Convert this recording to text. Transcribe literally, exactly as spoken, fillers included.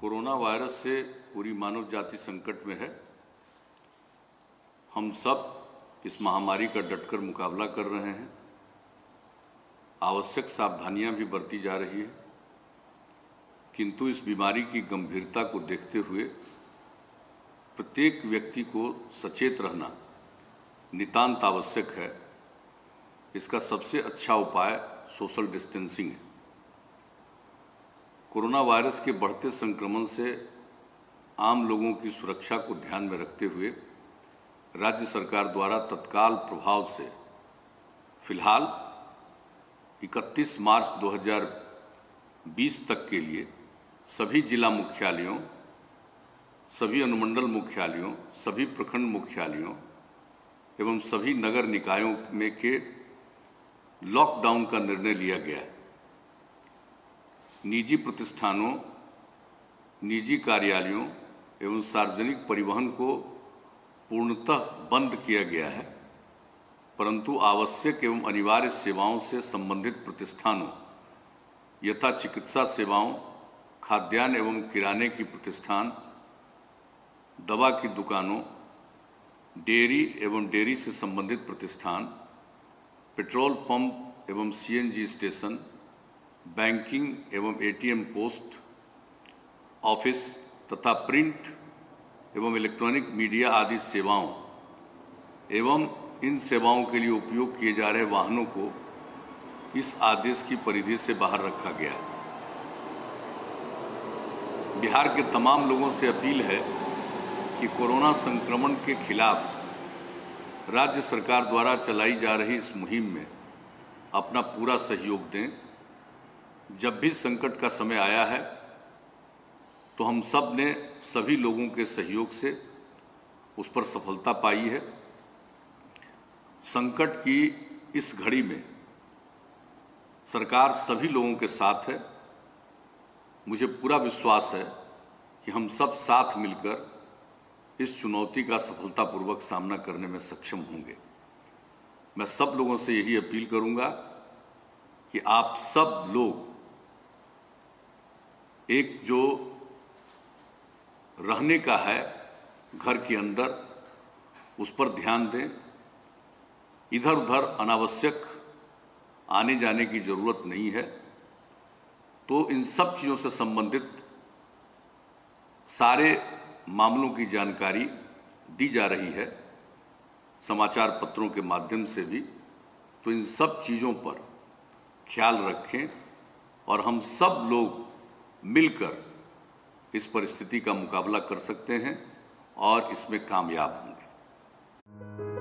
Corona virus से पूरी मानव जाति संकट में है। हम सब इस महामारी का डटकर मुकाबला कर रहे हैं। आवश्यक सावधानियां भी बरती जा रही है, किंतु इस बीमारी की गंभीरता को देखते हुए प्रत्येक व्यक्ति को सचेत रहना नितांत आवश्यक है। इसका सबसे अच्छा उपाय सोशल डिस्टेंसिंग है। कोरोना वायरस के बढ़ते संक्रमण से आम लोगों की सुरक्षा को ध्यान में रखते हुए राज्य सरकार द्वारा तत्काल प्रभाव से फिलहाल इकतीस मार्च दो हज़ार बीस तक के लिए सभी जिला मुख्यालयों, सभी अनुमंडल मुख्यालयों, सभी प्रखंड मुख्यालयों एवं सभी नगर निकायों में के लॉकडाउन का निर्णय लिया गया है। निजी प्रतिष्ठानों, निजी कार्यालयों एवं सार्वजनिक परिवहन को पूर्णतः बंद किया गया है, परंतु आवश्यक एवं अनिवार्य सेवाओं से संबंधित प्रतिष्ठानों यथा चिकित्सा सेवाओं, खाद्यान्न एवं किराने की प्रतिष्ठान, दवा की दुकानों, डेयरी एवं डेयरी से संबंधित प्रतिष्ठान, पेट्रोल पंप एवं सीएनजी स्टेशन, बैंकिंग एवं एटीएम पोस्ट ऑफिस तथा प्रिंट एवं इलेक्ट्रॉनिक मीडिया आदि सेवाओं एवं इन सेवाओं के लिए उपयोग किए जा रहे वाहनों को इस आदेश की परिधि से बाहर रखा गया है। बिहार के तमाम लोगों से अपील है कि कोरोना संक्रमण के खिलाफ राज्य सरकार द्वारा चलाई जा रही इस मुहिम में अपना पूरा सहयोग दें। जब भी संकट का समय आया है तो हम सब ने सभी लोगों के सहयोग से उस पर सफलता पाई है। संकट की इस घड़ी में सरकार सभी लोगों के साथ है। मुझे पूरा विश्वास है कि हम सब साथ मिलकर इस चुनौती का सफलतापूर्वक सामना करने में सक्षम होंगे। मैं सब लोगों से यही अपील करूंगा कि आप सब लोग एक जो रहने का है घर के अंदर, उस पर ध्यान दें। इधर उधर अनावश्यक आने जाने की ज़रूरत नहीं है। तो इन सब चीज़ों से संबंधित सारे मामलों की जानकारी दी जा रही है समाचार पत्रों के माध्यम से भी। तो इन सब चीज़ों पर ख्याल रखें और हम सब लोग मिलकर इस परिस्थिति का मुकाबला कर सकते हैं और इसमें कामयाब होंगे।